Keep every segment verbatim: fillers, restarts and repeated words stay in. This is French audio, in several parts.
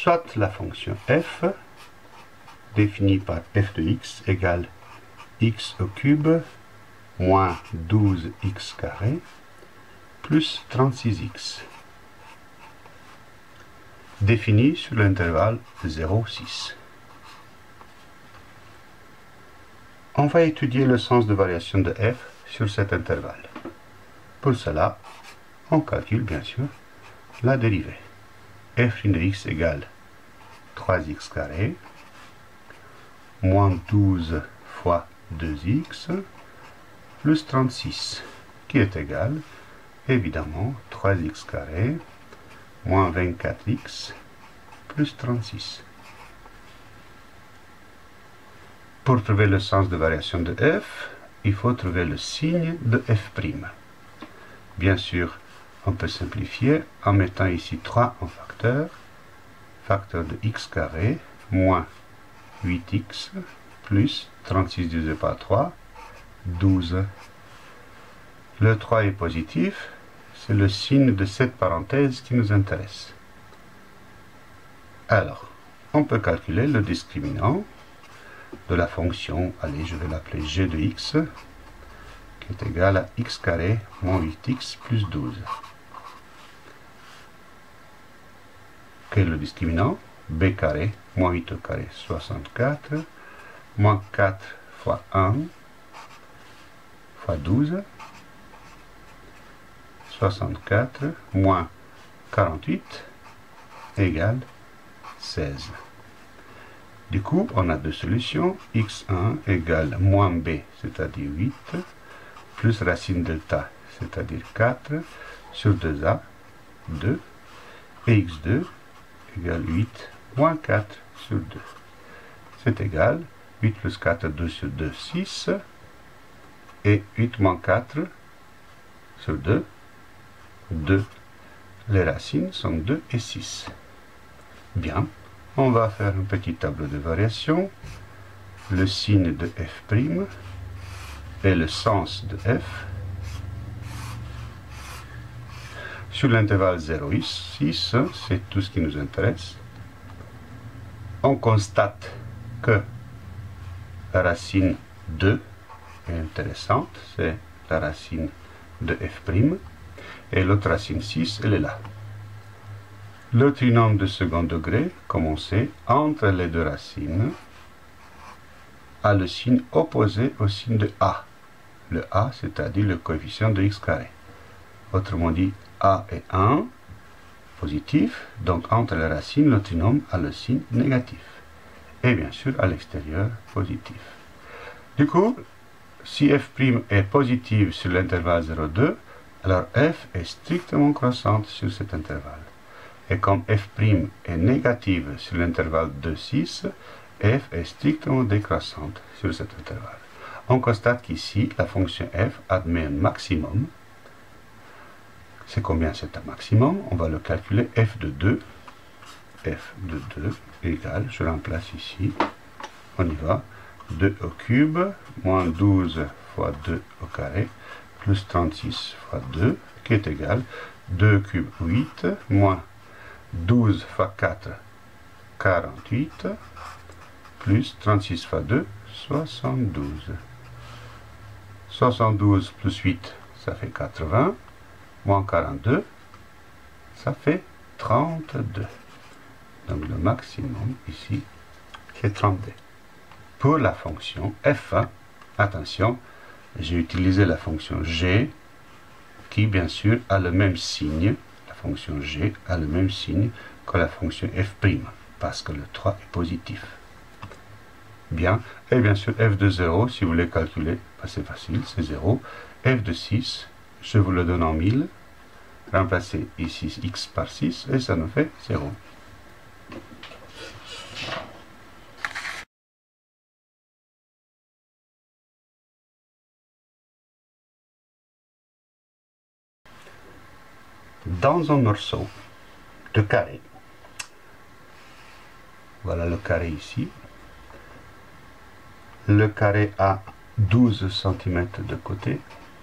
soit la fonction f, définie par f de x, égale x au cube moins douze x carré plus trente-six x, définie sur l'intervalle zéro, six. On va étudier le sens de variation de f sur cet intervalle. Pour cela, on calcule bien sûr la dérivée. F' de x égale trois x carré moins douze fois deux x plus trente-six, qui est égal, évidemment, trois x carré moins vingt-quatre x plus trente-six. Pour trouver le sens de variation de f, il faut trouver le signe de f'. Bien sûr, on peut simplifier en mettant ici trois en facteur. Facteur de x carré moins huit x plus trente-six divisé par trois, douze. Le trois est positif, c'est le signe de cette parenthèse qui nous intéresse. Alors, on peut calculer le discriminant de la fonction, allez, je vais l'appeler g de x, qui est égal à x carré moins huit x plus douze. Quel est le discriminant? B carré moins huit au carré, soixante-quatre, moins quatre fois un, fois douze, soixante-quatre, moins quarante-huit, égale seize. Du coup, on a deux solutions, x un égale moins b, c'est-à-dire huit, plus racine delta, c'est-à-dire quatre, sur deux a, deux, et x deux égale huit, moins quatre sur deux. C'est égal, huit plus quatre, deux sur deux, six, et huit moins quatre sur deux, deux. Les racines sont deux et six. Bien. On va faire un petit tableau de variation, le signe de f' et le sens de f. Sur l'intervalle zéro, six, c'est tout ce qui nous intéresse. On constate que la racine deux est intéressante, c'est la racine de f', et l'autre racine six, elle est là. Le trinôme de second degré, comme on sait, entre les deux racines, a le signe opposé au signe de a. Le a, c'est-à-dire le coefficient de x carré. Autrement dit, a est un, positif, donc entre les racines, le trinôme a le signe négatif. Et bien sûr, à l'extérieur, positif. Du coup, si f' est positive sur l'intervalle zéro deux, alors f est strictement croissante sur cet intervalle. Et comme f' est négative sur l'intervalle deux, six, f est strictement décroissante sur cet intervalle. On constate qu'ici, la fonction f admet un maximum. C'est combien c'est un maximum? On va le calculer, f de deux. F de deux égale, je remplace ici, on y va, deux au cube, moins douze fois deux au carré, plus trente-six fois deux, qui est égal, deux cube, huit, moins douze fois quatre, quarante-huit, plus trente-six fois deux, soixante-douze. soixante-douze plus huit, ça fait quatre-vingts, moins quarante-deux, ça fait trente-deux. Donc le maximum ici, c'est trente-deux. Pour la fonction f, attention, j'ai utilisé la fonction g, qui bien sûr a le même signe, la fonction g a le même signe que la fonction f', parce que le trois est positif. Bien, et bien sûr f de zéro, si vous voulez calculer, ben c'est facile, c'est zéro. F de six, je vous le donne en mille, remplacez ici x par six, et ça nous fait zéro. Dans un morceau de carré, voilà le carré ici, le carré a douze centimètres de côté,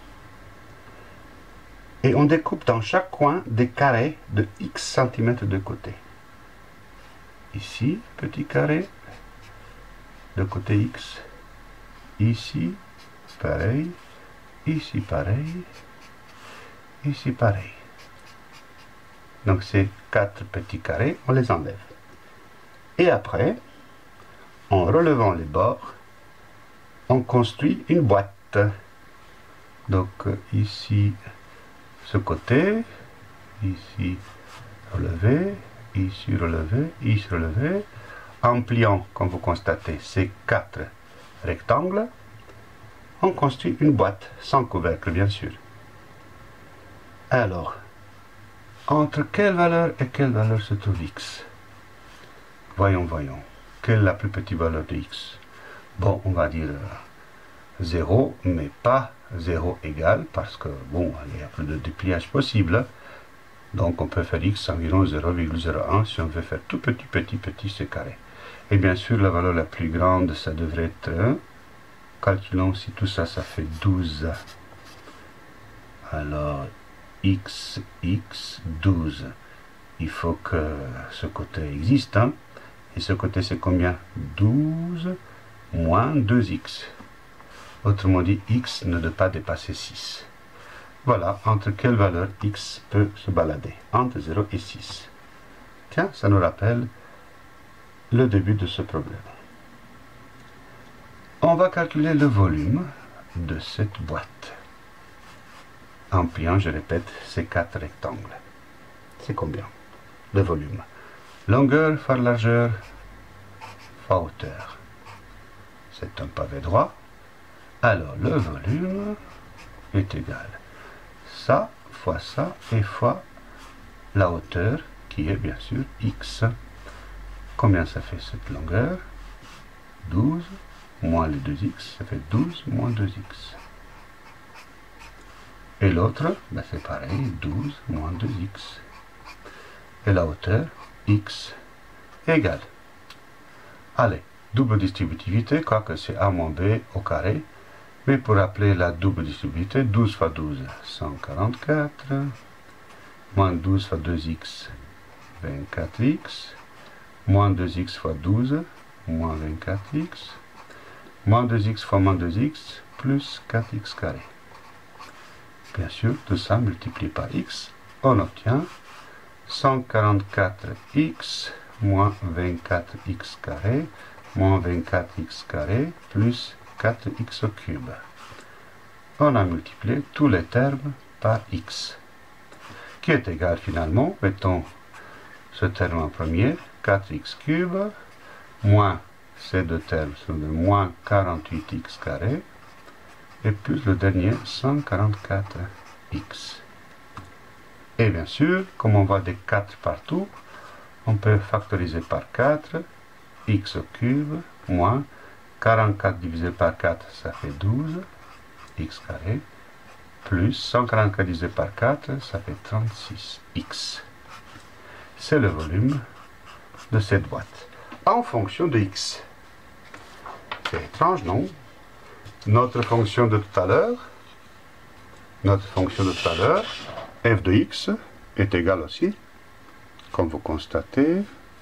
et on découpe dans chaque coin des carrés de x centimètres de côté. ici, petit carré, de côté x, ici, pareil, ici, pareil, ici, pareil. Donc ces quatre petits carrés, on les enlève. Et après, en relevant les bords, on construit une boîte. Donc ici, ce côté, ici, relevé, ici, relevé, ici, relevé. En pliant, comme vous constatez, ces quatre rectangles, on construit une boîte, sans couvercle, bien sûr. Alors, entre quelle valeur et quelle valeur se trouve x? Voyons, voyons. Quelle est la plus petite valeur de x? Bon, on va dire zéro, mais pas zéro égal, parce que, bon, il y a plus de dépliage possible. Donc, on peut faire x environ zéro virgule zéro un si on veut faire tout petit, petit, petit, c'est carré. Et bien sûr, la valeur la plus grande, ça devrait être un. Calculons si tout ça, ça fait douze. Alors, x, x, douze. Il faut que ce côté existe, hein. Et ce côté, c'est combien? douze moins deux x. Autrement dit, x ne doit pas dépasser six. Voilà, entre quelle valeur x peut se balader? Entre zéro et six. Tiens, ça nous rappelle le début de ce problème. On va calculer le volume de cette boîte. En pliant, je répète, ces quatre rectangles. C'est combien? Le volume. Longueur fois largeur fois hauteur. C'est un pavé droit. Alors, le volume est égal. Ça fois ça et fois la hauteur qui est bien sûr x. Combien ça fait cette longueur? douze moins les deux x, ça fait douze moins deux x. Et l'autre, ben c'est pareil, douze moins deux x. Et la hauteur, x égale. Allez, double distributivité, quoique c'est a moins b au carré. Mais pour rappeler la double distributivité, douze fois douze, cent quarante-quatre, moins douze fois deux x, vingt-quatre x, moins deux x fois douze, moins vingt-quatre x, moins deux x fois moins deux x, plus quatre x carré. Bien sûr, tout ça multiplié par x, on obtient cent quarante-quatre x moins vingt-quatre x carré, moins vingt-quatre x carré, plus quatre x au cube. On a multiplié tous les termes par x, qui est égal finalement, mettons ce terme en premier, quatre x cube, moins ces deux termes sont de moins quarante-huit x carré, et plus le dernier, cent quarante-quatre x. Et bien sûr, comme on voit des quatre partout, on peut factoriser par quatre, x au cube, moins quarante-quatre divisé par quatre, ça fait douze, x carré, plus cent quarante-quatre divisé par quatre, ça fait trente-six x. C'est le volume de cette boîte, en fonction de x. C'est étrange, non? Notre fonction de tout à l'heure, notre fonction de tout à l'heure, f de x, est égale aussi, comme vous constatez,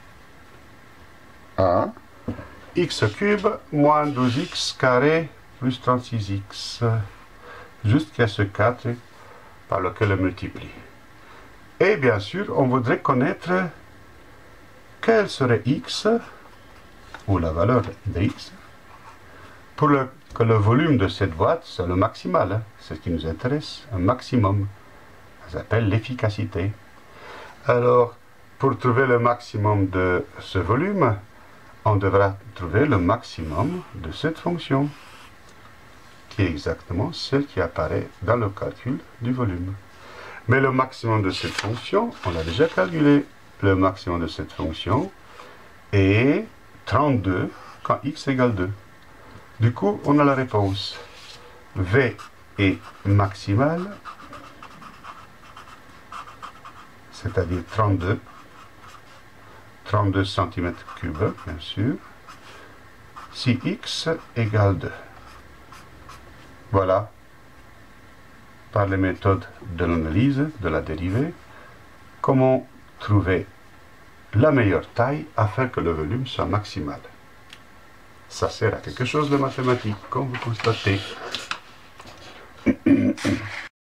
à x cube moins douze x carré plus trente-six x, juste qu'il y a ce quatre par lequel on multiplie. Et bien sûr, on voudrait connaître quel serait x, ou la valeur de x, pour le, que le volume de cette boîte soit le maximal. Hein, c'est ce qui nous intéresse, un maximum. Ça s'appelle l'efficacité. Alors, pour trouver le maximum de ce volume, on devra trouver le maximum de cette fonction, qui est exactement celle qui apparaît dans le calcul du volume. Mais le maximum de cette fonction, on l'a déjà calculé. Le maximum de cette fonction est trente-deux quand x égale deux. Du coup, on a la réponse. V est maximal, c'est-à-dire trente-deux, trente-deux centimètres cubes, bien sûr, si x égale deux. Voilà, par les méthodes de l'analyse, de la dérivée, comment trouver la meilleure taille afin que le volume soit maximal. Ça sert à quelque chose de mathématique, comme vous constatez.